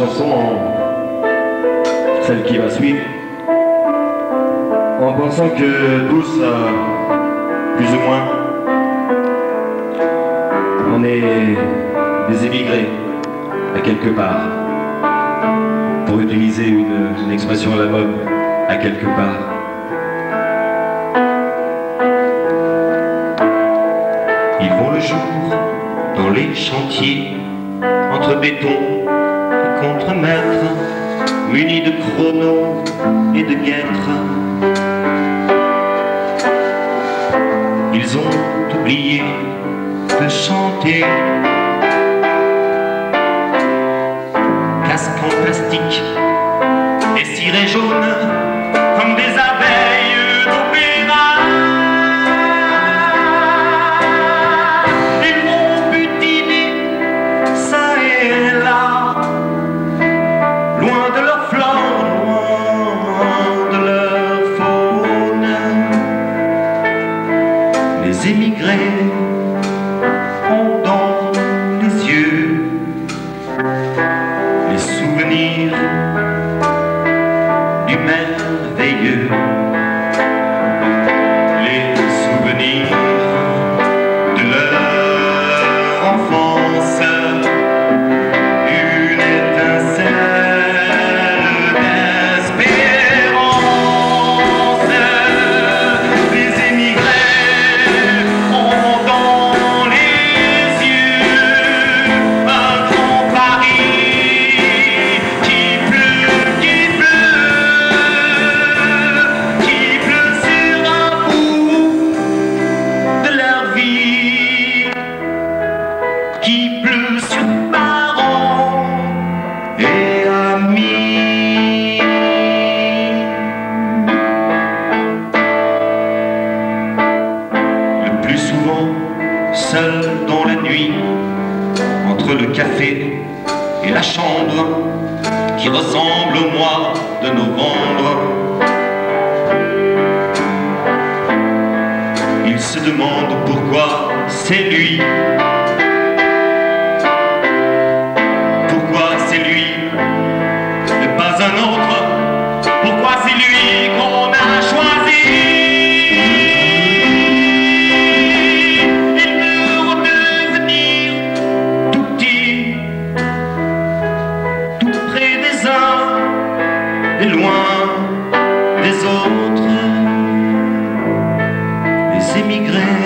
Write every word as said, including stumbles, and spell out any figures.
chanson, en... celle qui va suivre, en pensant que tous, euh, plus ou moins, on est des émigrés à quelque part, pour utiliser une, une expression à la mode, à quelque part. Ils vont le jour dans les chantiers, entre béton et contre-mètre, munis de chronos et de guêtres. Ils ont oublié de chanter. Casque en plastique et cirés jaunes comme des abeilles d'opéra. Ils vont butiner ça et là, loin de leur flore, loin de leur faune. Les émigrés ont dans les yeux les souvenirs du merveilleux, les souvenirs de leur enfance, une étincelle d'espérance. Les émigrés ont dans les yeux un grand Paris qui pleut, qui pleut, qui pleut sur un bout de leur vie, qui pleut sur parents et amis. Le plus souvent, seul dans la nuit, entre le café et la chambre qui ressemble au mois de novembre, il se demande pourquoi c'est lui. Pourquoi c'est lui et pas un autre? Pourquoi c'est lui qu'on a choisi? Il veut redevenir tout petit, tout près des uns et loin des autres. Les émigrés